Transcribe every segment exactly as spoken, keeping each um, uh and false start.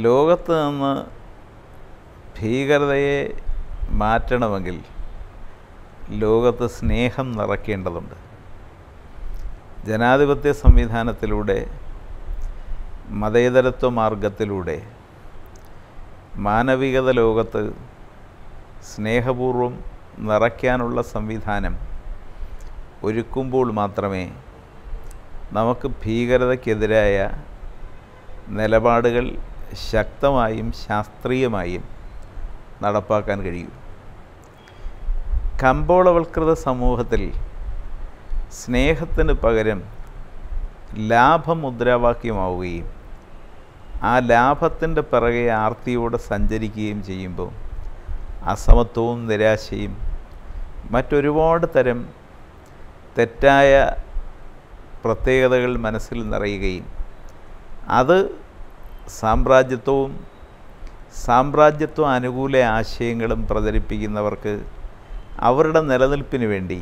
ലോകത്ത് നിന്ന് ഭീകരതയെ മാറ്റണമെങ്കിൽ ലോകത്ത് സ്നേഹം നിറയ്ക്കേണ്ടതുണ്ട്. ജനാധിപത്യ സംവിധാനത്തിലൂടെ, മതേതരത്വ മാർഗത്തിലൂടെ മാനവികത ലോകത്ത് സ്നേഹപൂർവം നിറയ്ക്കാനുള്ള സംവിധാനം ഒരുക്കുമ്പോൾ മാത്രമേ നമുക്ക് ഭീകരതയ്ക്കെതിരായ നിലപാടുകൾ ശക്തമായും ശാസ്ത്രീയമായും നടപ്പാക്കാൻ കഴിയൂ. കമ്പോളവൽകൃത സമൂഹത്തിൽ സ്നേഹത്തിന് പകരം ലാഭമുദ്രാവാക്യമാവുകയും ആ ലാഭത്തിൻ്റെ പിറകെ ആർത്തിയോടെ സഞ്ചരിക്കുകയും ചെയ്യുമ്പോൾ അസമത്വവും നിരാശയും മറ്റൊരുപാട് തരം തെറ്റായ പ്രത്യേകതകൾ മനസ്സിൽ നിറയുകയും അത് സാമ്രാജ്യത്വവും സാമ്രാജ്യത്വ അനുകൂല ആശയങ്ങളും പ്രചരിപ്പിക്കുന്നവർക്ക് അവരുടെ നിലനിൽപ്പിന് വേണ്ടി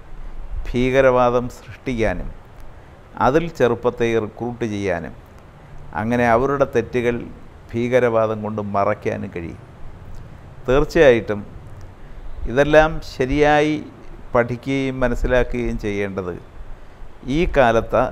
ഭീകരവാദം സൃഷ്ടിക്കാനും അതിൽ ചെറുപ്പത്തെ റിക്രൂട്ട് ചെയ്യാനും അങ്ങനെ അവരുടെ തെറ്റുകൾ ഭീകരവാദം കൊണ്ട് മറയ്ക്കാനും കഴിയും. തീർച്ചയായിട്ടും ഇതെല്ലാം ശരിയായി പഠിക്കുകയും മനസ്സിലാക്കുകയും ചെയ്യേണ്ടത് ഈ കാലത്ത്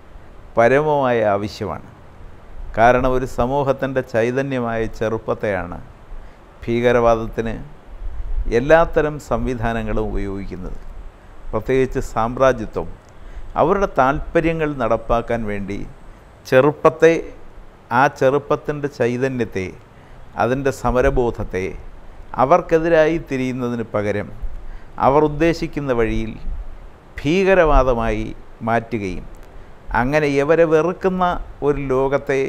പരമമായ ആവശ്യമാണ്. കാരണം ഒരു സമൂഹത്തിൻ്റെ ചൈതന്യമായ ചെറുപ്പത്തെയാണ് ഭീകരവാദത്തിന് എല്ലാത്തരം സംവിധാനങ്ങളും ഉപയോഗിക്കുന്നത്. പ്രത്യേകിച്ച് സാമ്രാജ്യത്വം അവരുടെ താല്പര്യങ്ങൾ നടപ്പാക്കാൻ വേണ്ടി ചെറുപ്പത്തെ, ആ ചെറുപ്പത്തിൻ്റെ ചൈതന്യത്തെ, അതിൻ്റെ സമരബോധത്തെ അവർക്കെതിരായി തിരിയുന്നതിന് പകരം അവർ ഉദ്ദേശിക്കുന്ന വഴിയിൽ ഭീകരവാദമായി മാറ്റുകയും അങ്ങനെ ഇവരെ വെറുക്കുന്ന ഒരു ലോകത്തെ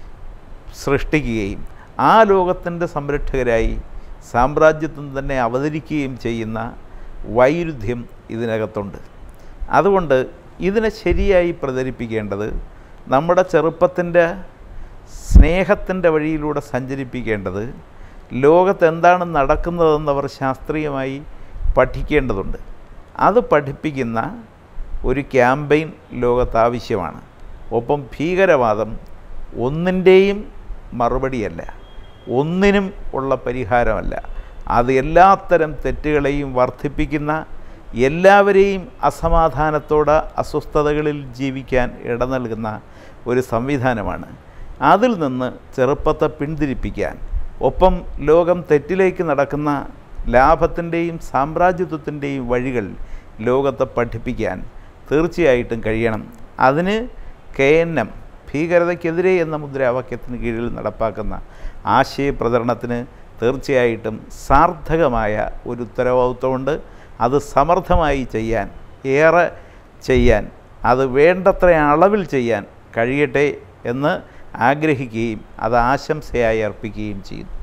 സൃഷ്ടിക്കുകയും ആ ലോകത്തിൻ്റെ സംരക്ഷകരായി സാമ്രാജ്യത്വം തന്നെ അവതരിക്കുകയും ചെയ്യുന്ന വൈരുദ്ധ്യം ഇതിനകത്തുണ്ട്. അതുകൊണ്ട് ഇതിനെ ശരിയായി പ്രചരിപ്പിക്കേണ്ടത്, നമ്മുടെ ചെറുപ്പത്തിൻ്റെ സ്നേഹത്തിൻ്റെ വഴിയിലൂടെ സഞ്ചരിപ്പിക്കേണ്ടത്, ലോകത്ത് എന്താണ് നടക്കുന്നതെന്നവർ ശാസ്ത്രീയമായി പഠിക്കേണ്ടതുണ്ട്. അത് പഠിപ്പിക്കുന്ന ഒരു ക്യാമ്പയിൻ ലോകത്ത് ആവശ്യമാണ്. ഒപ്പം ഭീകരവാദം ഒന്നിൻ്റെയും മറുപടിയല്ല, ഒന്നിനും ഉള്ള പരിഹാരമല്ല. അത് എല്ലാത്തരം തെറ്റുകളെയും വർദ്ധിപ്പിക്കുന്ന, എല്ലാവരെയും അസമാധാനത്തോടെ അസ്വസ്ഥതകളിൽ ജീവിക്കാൻ ഇട നൽകുന്ന ഒരു സംവിധാനമാണ്. അതിൽ നിന്ന് ചെറുപ്പത്തെ പിന്തിരിപ്പിക്കാൻ, ഒപ്പം ലോകം തെറ്റിലേക്ക് നടക്കുന്ന ലാഭത്തിൻ്റെയും സാമ്രാജ്യത്വത്തിൻ്റെയും വഴികൾ ലോകത്തെ പഠിപ്പിക്കാൻ തീർച്ചയായിട്ടും കഴിയണം. അതിന് കെ എൻ എം ഭീകരതയ്ക്കെതിരെ എന്ന മുദ്രാവാക്യത്തിന് കീഴിൽ നടപ്പാക്കുന്ന ആശയപ്രചരണത്തിന് തീർച്ചയായിട്ടും സാർത്ഥകമായ ഒരു ഉത്തരവാദിത്വമുണ്ട്. അത് സമർത്ഥമായി ചെയ്യാൻ, ഏറെ ചെയ്യാൻ, അത് വേണ്ടത്ര അളവിൽ ചെയ്യാൻ കഴിയട്ടെ എന്ന് ആഗ്രഹിക്കുകയും അത് ആശംസയായി അർപ്പിക്കുകയും ചെയ്യുന്നു.